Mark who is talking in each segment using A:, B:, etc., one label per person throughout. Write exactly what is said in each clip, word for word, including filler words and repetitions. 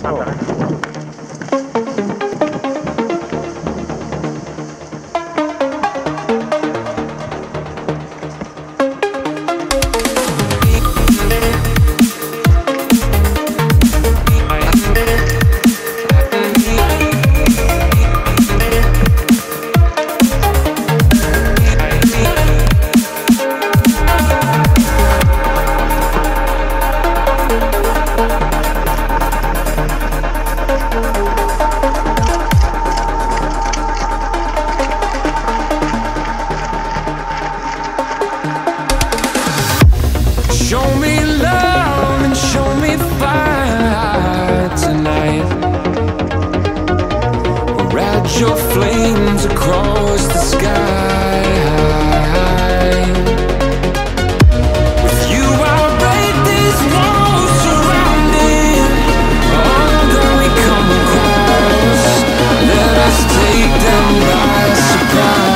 A: Show me love and show me fire tonight. Ride your flames across the sky. With you I'll break these walls surrounding all that we come across. Let us take them by surprise.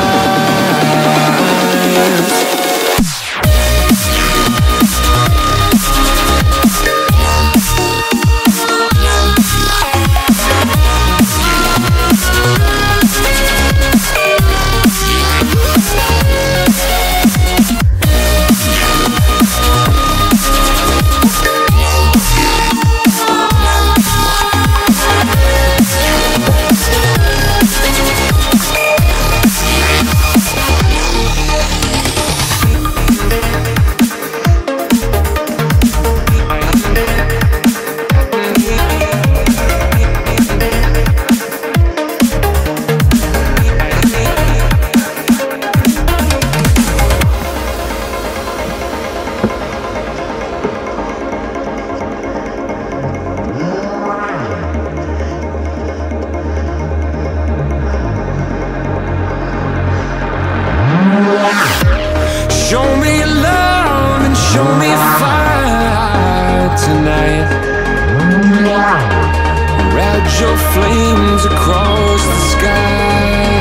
A: Show me love and show me fire tonight. Ride your flames across the sky.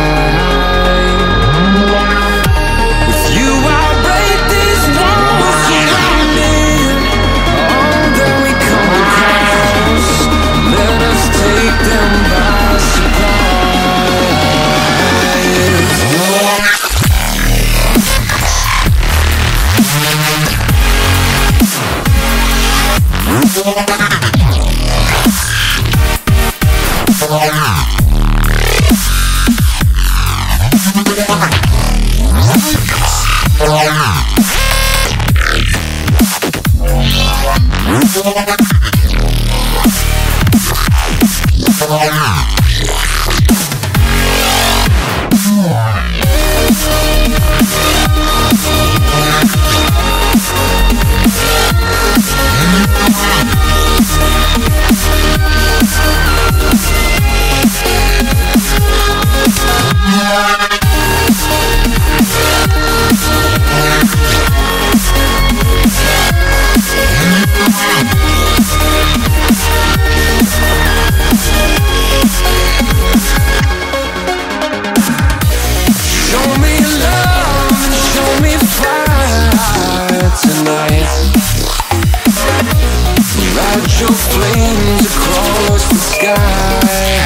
A: With you I'll break these walls surrounding all that we come across. Let us take them by surprise. Ride your flames across the sky.